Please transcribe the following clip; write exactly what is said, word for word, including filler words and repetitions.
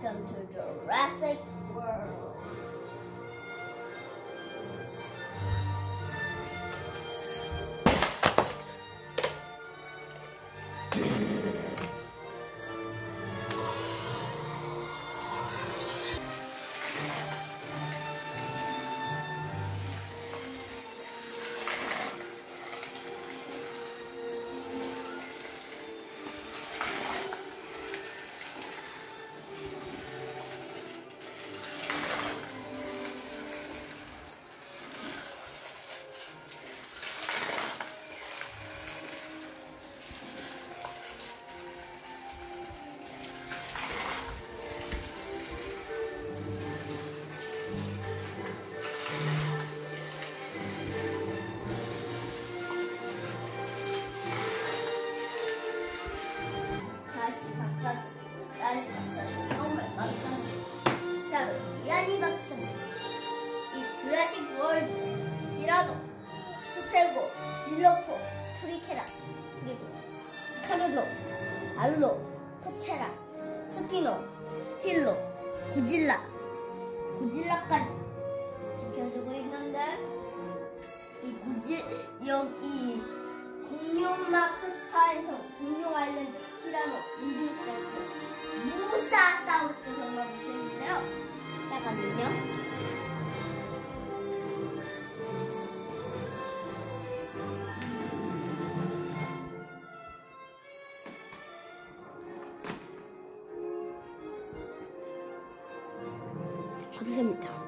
Welcome to Jurassic World. 다시 박사, 다시 박사, 정말 박사님. 바로 이안희 박사님. 이 주라식 월드, 티라노, 스테고, 딜로포, 트리케라, 그리고 카르노, 알로, 토테라, 스피노, 틸로, 고질라, 고질라까지 지켜주고 있는데 이 고질, 여기 공룡 마크타에서 공룡 아일랜드, 티라노, 인디스렉스, 무사사우루스 정말 무서운데요. 잠깐만요. 감사합니다.